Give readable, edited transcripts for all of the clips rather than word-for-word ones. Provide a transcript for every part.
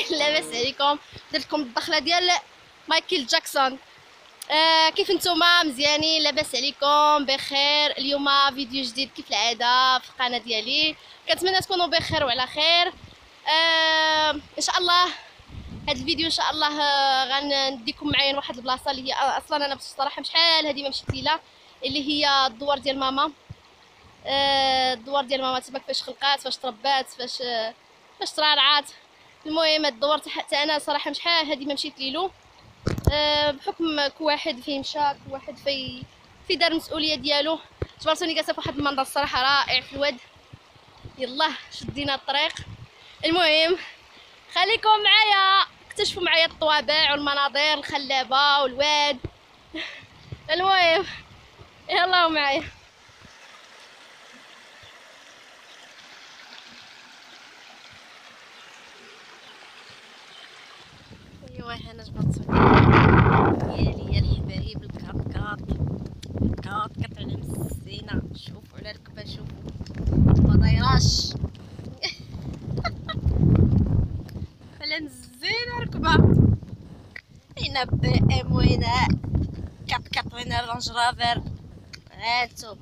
لاباس عليكم؟ درت لكم الدخله ديال مايكل جاكسون. كيف نتوما؟ مزيانين؟ لاباس عليكم؟ بخير؟ اليوم فيديو جديد كيف العاده في القناه ديالي. كنتمنى تكونوا بخير وعلى خير. ان شاء الله هذا الفيديو ان شاء الله غنديكم معايا لواحد البلاصه اللي هي اصلا انا بصراحه شحال هذه ما مشيت ليها، اللي هي الدوار ديال ماما. الدوار ديال ماما تما كيفاش خلقات، فاش تربات، فاش ترعرعات. المهم هاد الدوار حتى انا صراحه شحال هذه ما مشيت ليلو، بحكم كل واحد فين مشى، كل واحد في دار المسؤوليه ديالو. جبرتوني جالسه في واحد المنظر الصراحه رائع في الواد. يلا شدينا الطريق. المهم خليكم معايا اكتشفوا معايا الطوابع والمناظر الخلابه والواد. المهم يلا معايا. ايوا هنا جبرتوني ديالي الحبايب الكاط على مسينا. شوفوا على ركبه، شوفوا ما دايراش على مزينه ركبه. هنا بي ام وهنا كات وهنا رانج رافر. هانتوما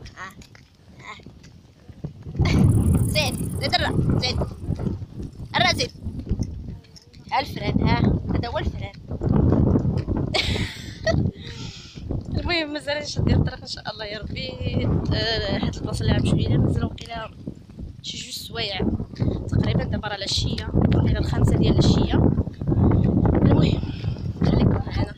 زين درا زين الرازل الفران. هذا هو الفران. المهم مازال شادين الطريق ان شاء الله يا ربي. هاد البلاصه اللي غنمشيو ليها مازال وقيله شي 2 سوايع تقريبا. دابا راه العشيه، وقيله 5 ديال العشيه. المهم خليكم معنا.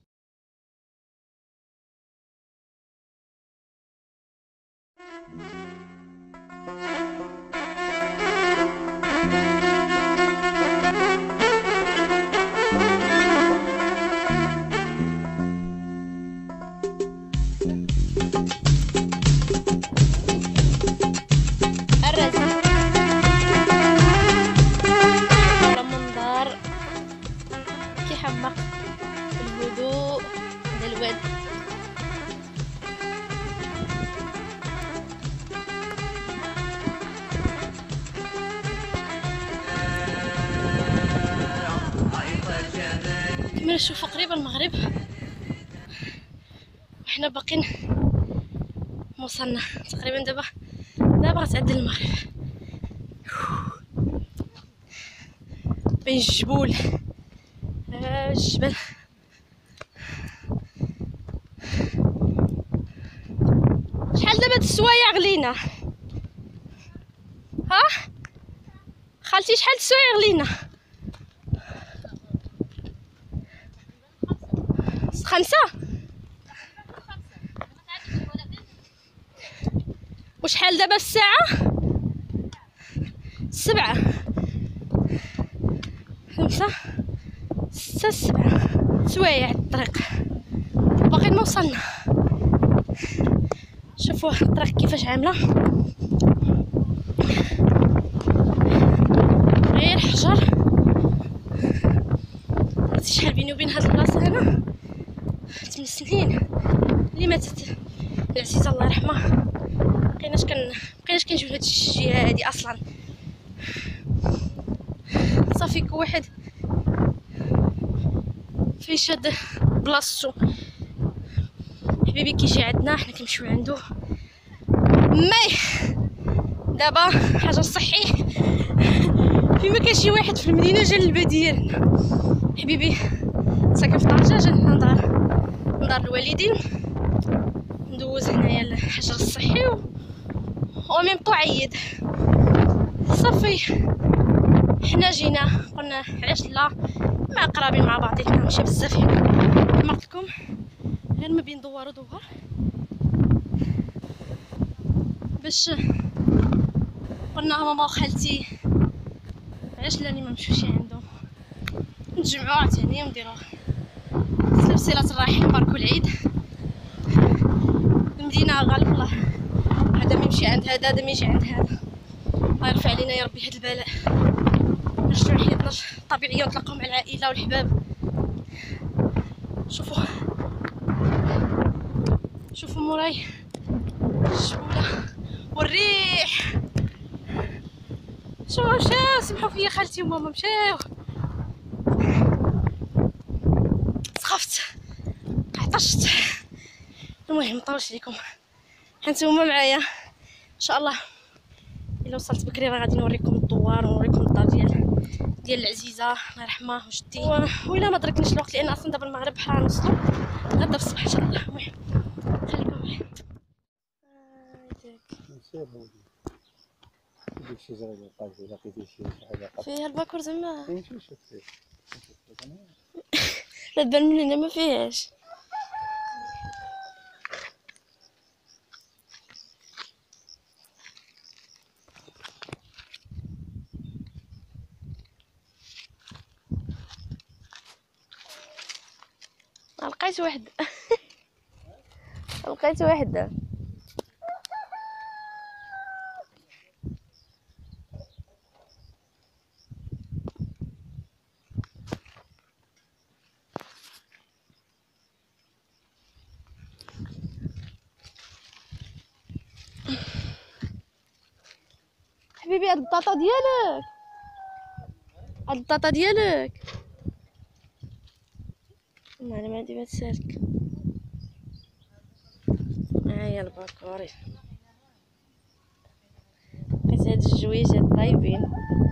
كيحمق الهدوء ديال الواد. كما نشوفوا قريبا المغرب وحنا باقيين موصلنا تقريبا. دابا غتعدل المغرب بين الجبول الجبل. شحال دابا هاد السوايع غلينا؟ ها خالتي شحال السوايع غلينا؟ 5. وشحال دابا الساعة؟ 7 5 6 7 سوايع الطريق باقي ما وصلنا. شوفوا الطريق كيفاش عامله، غير حجر. عرفتي شحال بيني وبين هاد البلاصه هنا؟ 8 سنين اللي ماتت العزيزه الله يرحمها. مبقيناش كنجيو لهاد الجهه هادي اصلا. صافي كل واحد في شاد بلاصتو. حبيبي كيجي عندنا حنا كنمشيو عنده. مي دابا حجر صحي فيما كاين شي واحد في المدينه جا للبديل. حبيبي ساكن في طنجه، جا لدار الوالدين ندوز هنايا الحجر الصحي وميم طو عيد. صافي حنا جينا قلنا علاش لا، مع قرابين مع بعضياتنا ماشي بزاف. كما قلت لكم غير ما بين دوار ودوار باش قلنا ماما وخالتي علاش لا ما نمشيوش عندهم نتجمعوا عاوتاني ونديروا صلة الرحم. نباركوا العيد. المدينه غالب الله، هذا ما يمشي عند هذا، هذا ما يجي عند هذا. الله يرفع علينا يا ربي هذا البلاء، نرجعوا لحياتنا الطبيعيه ونتلاقاو مع العائله والحباب. شوفوا موراي الشبوله والريح. شوفوا مشاو، سمحوا فيا خالتي وماما مشاو طشت. المهم مطولش ليكم، هانتوما معايا ان شاء الله. الا وصلت بكري راه غادي نوريكم الدوار ونوريكم الدار ديال العزيزه الله يرحمها وجدي. وإلا ما دركنيش الوقت لان اصلا دابا المغرب بحال نوصلوا غدا في الصباح ان شاء الله. المهم خليكم معايا. ديك الشجرة اللي لقيت لقيتي شي حاجة فيها الباكور زعما؟ كاين شوف فيه. لا تبان من هنا ما فيهاش. لقيت واحد لقيت واحدة. حبيبي هاد البطاطا ديالك، هاد البطاطا ديالك انا ما عندي ما تسالك. هاهي الباكوري، لقيت هاد الجويجات طايبين.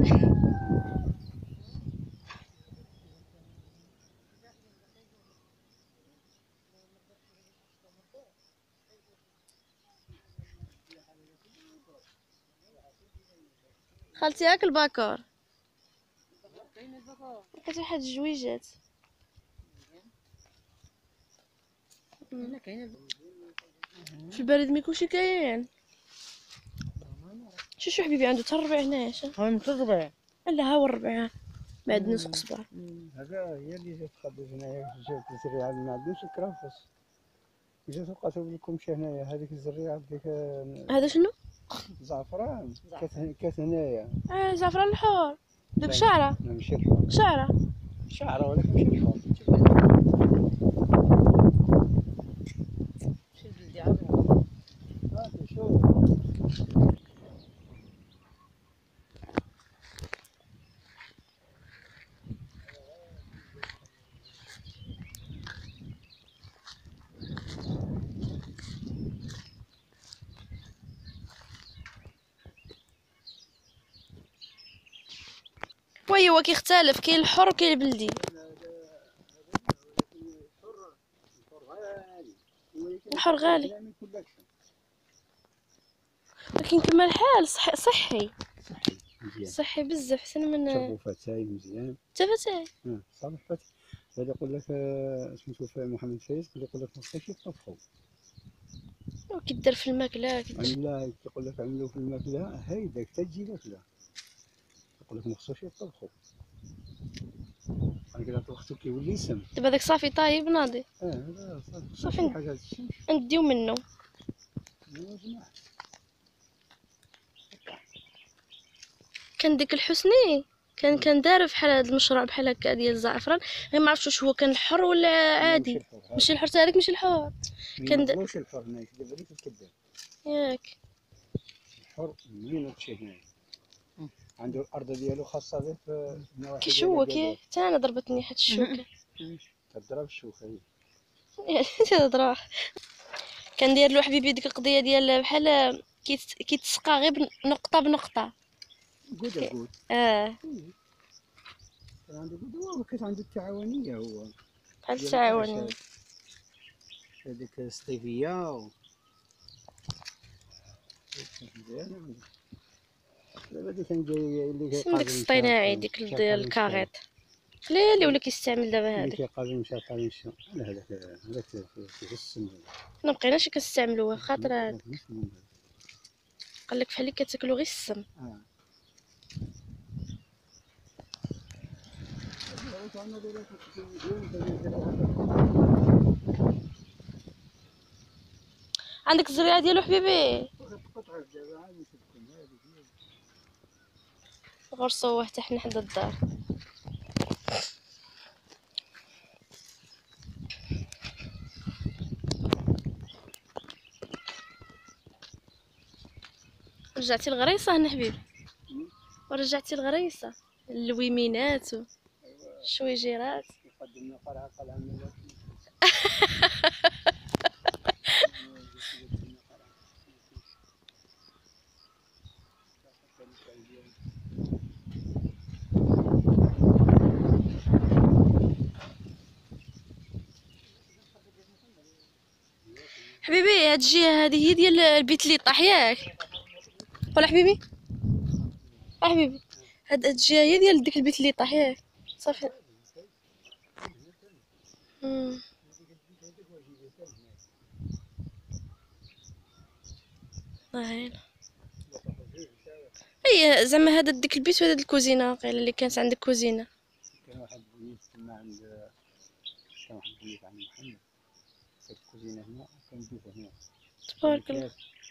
خالتي هاك الباكور، لقيت واحد الجويجات. في البريد ميكونش كاين. شو حبيبي عنده حتى الربع هنايا. ها من الربع. لا ها هو الربع، ما عندنا سوق صباح. هذا هي اللي جات خدت هنايا، جات الزريعة ما عندوش الكرافس، جات لقاتو لكم شي هنايا هذيك الزريعة ديك هذا شنو؟ زعفران كانت هنايا. زعفران الحور دوك شعره. لا ماشي الحور، شعره ولكن ماشي الحور. شي بلدي عظيم. هذا شوف وي هو كيختلف، كاين الحر وكاين البلدي. الحر غالي ولكن كما الحال صحي صحي بزاف احسن من شربوا فتاي مزيان. تفتاي. صالح فتاي هذا يقول لك سميتو محمد فايز يقول لك ما خصكش يطبخوا وكيدار في الماكله لا يقول لك عملوا في الماكله هيداك تجي ماكله، يقول لك ما خصوش يطبخوا هكذا طبختو كيولي سم. دابا داك صافي طايب ناضي. هذا صافي حاجه نديو منه. كان ديك الحسني كان دار بحال هذا المشروع بحال هكا ديال الزعفران، غير ما عرفتش واش هو كان حر ولا عادي. ماشي الحر هذاك ماشي الحر. كان ماشي الحر هنايا دابا اللي كتكذب ياك الحر منين هادشي هنايا عنده الارض ديالو خاصه به في النواحي. كي هو حتى انا ضربتني حد الشوكه. تضرب الشوكه هي تضرب. كان داير له حبيبي ديك القضيه ديال بحال كيتسقى غير نقطه بنقطه. قود كان عنده قود وكانت عنده التعاونيه هو بحال التعاونيه هذيك ستيفيا دابا ديك كان جاي اللي كيقابل ديك الصطيناعي ديك ديال الكاغيط خليه اللي ولا كيستعمل دابا هذاك اللي كيقابل مشى على هذاك في السن ما بقيناش كنستعملوه خاطر هذا قال لك بحال اللي كتاكلو غير السم. عندك الزريعه ديالو حبيبي غرسوه حتى حنا حدا الدار. رجعتي الغريصه هنا حبيبي ورجعتي الغريصه اللويمينات والشويجيرات. قدمنا قلعه حبيبي هاد الجهه هذه هي ديال البيت اللي طاح ياك. قول حبيبي، حبيبي هاد الجهه هي ديال ديك البيت اللي طاح ياك. صافي. هايل. اي زعما هذا ديك البيت وهذا الكوزينه قيله اللي كانت عندك كوزينه. كان واحد بنيت تما عند، كان واحد بنيت عند محمد، كانت الكوزينة هنا وكان بيت هنا. تبارك الله.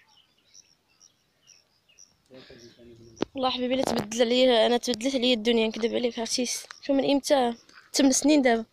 والله حبيبي لا تبدل عليا، انا تبدلت عليا الدنيا نكذب عليك عرفتي. شو من امتى 8 سنين دابا.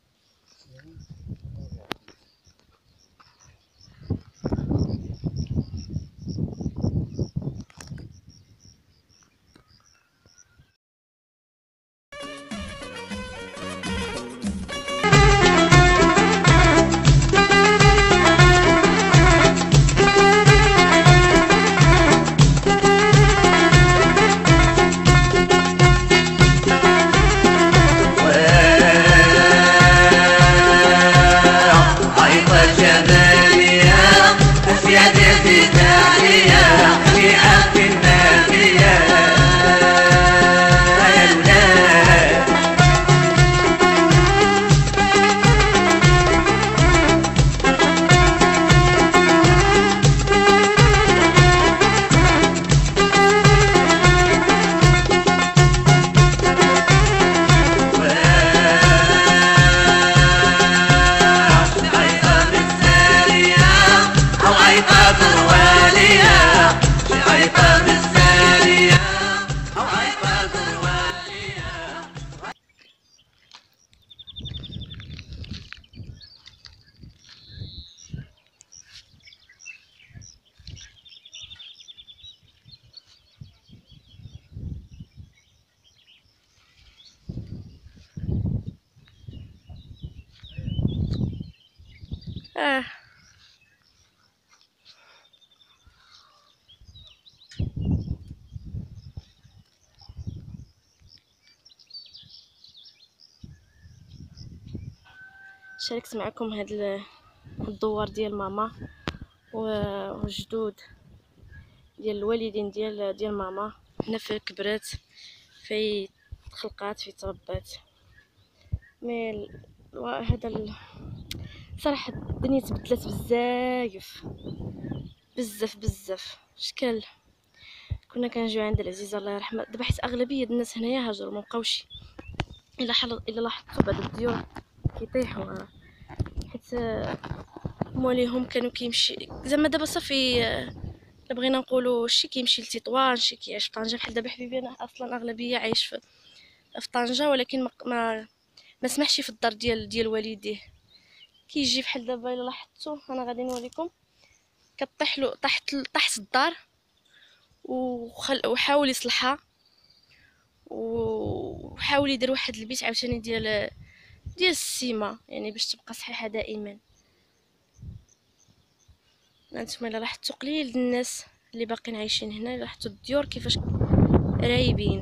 شاركت معكم هاد الدوار ديال ماما والجدود ديال الوالدين ديال ماما. هنا في كبرات، في تخلقات، في تربات. مي هذا صراحه الدنيا تبدلت بزاف شكل. كنا كنجيو عند العزيزه الله يرحمها، دابا حيت اغلبيه الناس هنايا هاجروا مابقاوش. الا لاحظتوا بعض الديور كيطيحوا حيت موليهم كانوا كيمشي زعما. دابا صافي الا بغينا نقولوا شي كيمشي لتطوان، شي كيعيش في طنجه. بحال دابا حبيبي انا اصلا اغلبيه عايش في طنجه، ولكن ما سمحش في الدار ديال والديه. كيجي بحال دابا الا لاحظتوا انا غادي نوريكم، كطيح له طاحت الدار وحاول يصلحها، وحاول يدير واحد البيت عاوتاني ديال السيمه، يعني باش تبقى صحيحه دائما. انتما الا لاحظتوا قليل الناس اللي باقيين عايشين هنا، لاحظتوا الديور كيفاش رايبين.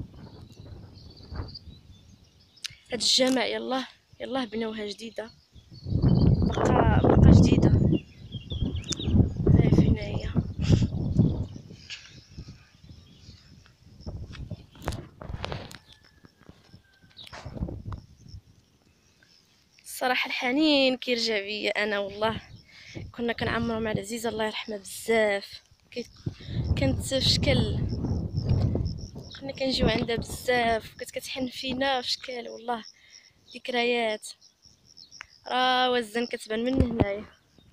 هاد الجامع يلاه بناوها جديده، بقى جديده. هاي فين هي. الصراحه الحنين كيرجع بيا انا والله. كنا كنعمروا مع العزيزه الله يرحمها بزاف، كانت في شكل. كنا كنجيو عندها بزاف، كانت كتحن فينا في شكل والله. ذكريات راه وزن كتبان من هنايا،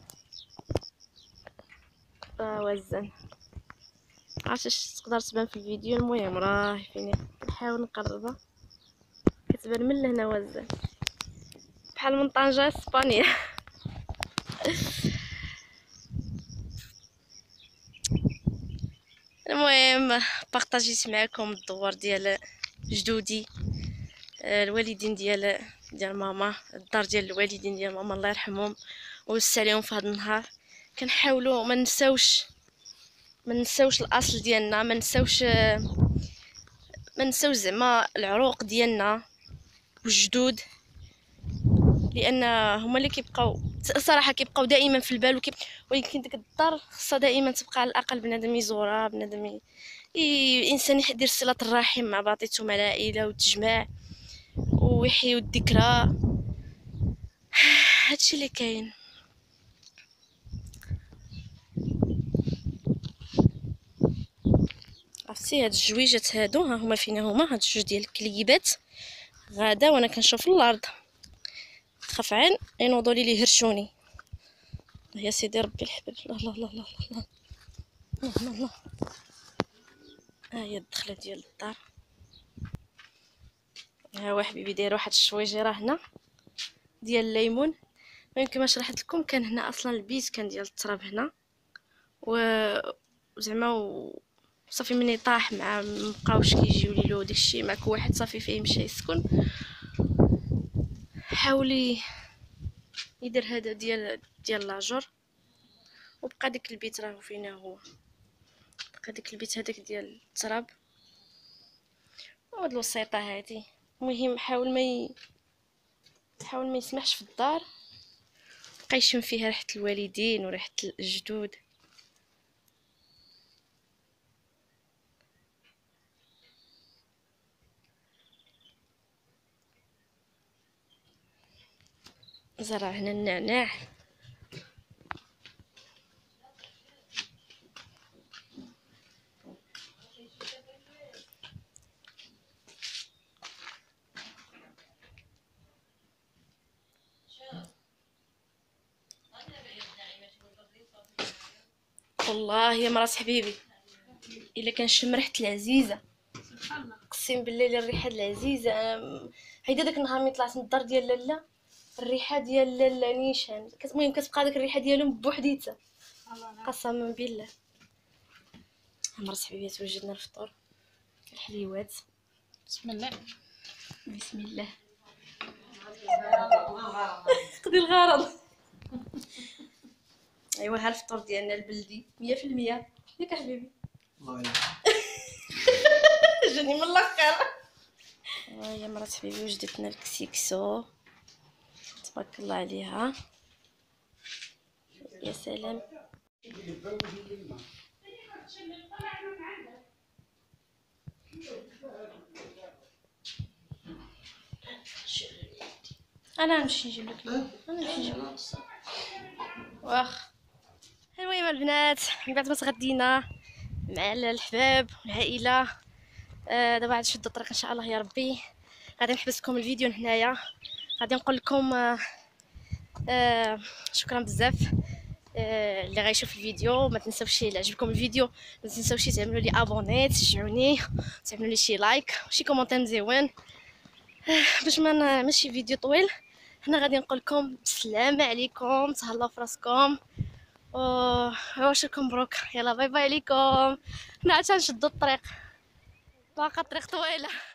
راه وزن. عرفتش تقدر تبان في الفيديو، المهم راه فيني نحاول نقربها. كتبان من لهنا وزن بحال من طنجة اسبانيا. المهم بارطاجيت معكم الدوار ديال جدودي الوالدين ديال ماما، الدار ديال الوالدين ديال ماما الله يرحمهم ويوسع عليهم في هذا النهار. كنحاولوا ما نساوش الاصل ديالنا، ما نساوش زعما العروق ديالنا والجدود، لان هما اللي كيبقاو صراحه كيبقاو دائما في البال ولكن ديك الدار خصها دائما تبقى على الاقل بنادم يزورها، بنادم الانسان يدير صله الرحم مع بعضياتهم العائله وتجمع ويحيوا الذكرى. هادشي اللي كاين. عرفتي هاد الجويجات هادو ها هما فينا هما هاد الجوج ديال الكليبات غادا وانا كنشوف الارض خاف عين ينوضوا لي يهرشوني. يا سيدي ربي الحبيب. الله الله الله الله الله الله الله. ها هي الدخله ديال الدار. ها هو حبيبي داير واحد الشويجيره هنا ديال الليمون. ما يمكن ما شرحت لكم، كان هنا اصلا البيت كان ديال التراب هنا وزعما صافي مني طاح مع مبقاوش كيجيو ليلو داكشي مع كل واحد صافي فيه مشى يسكن. حاول يدير هذا ديال لاجور وبقى ديك البيت راه فينا هو، بقى ديك البيت هذاك ديال التراب وهاد الوسيطه هادي. المهم حاول ما يسمحش في الدار بقى يشم فيها ريحه الوالدين وريحه الجدود. زرع هنا النعناع. والله يا مرات حبيبي الا كنشم ريحه العزيزه اقسم بالله الريحه العزيزه. هيدا داك النهار ملي طلعت من الدار ديال لاله الريحه ديال لاله نيشان المهم كتبقى داك الريحه ديالهم بوحديتها قسما بالله. مرات حبيبات وجدنا الفطور الحليوات. بسم الله بسم الله. خدي الغرض. ايوا ها الفطور ديالنا البلدي 100%. ياك حبيبي الله يلا. جاني من الاخر. يا مرات حبيبي وجدت لنا الكسيكسو تبارك الله عليها. يا سلام. انا نمشي نجيب لك واخ. المهم البنات من بعد ما تغدينا مع الحباب والعائله دابا غادي نشدو الطريق ان شاء الله يا ربي. غادي نحبسكم الفيديو هنايا. غادي نقول لكم شكرا بزاف اللي غيشوف الفيديو. ما تنساوش الا عجبكم الفيديو ما تنساوش تعملوا لي ابوني تشجعوني تعملوا لي شي لايك وشي كومونتير مزيون باش ما ماشي فيديو طويل. هنا غادي نقول لكم السلام عليكم تهلاو فراسكم وعواشركم مبروك. يلا باي باي عليكم. حنا عاد نشدو الطريق باقا الطريق طويله.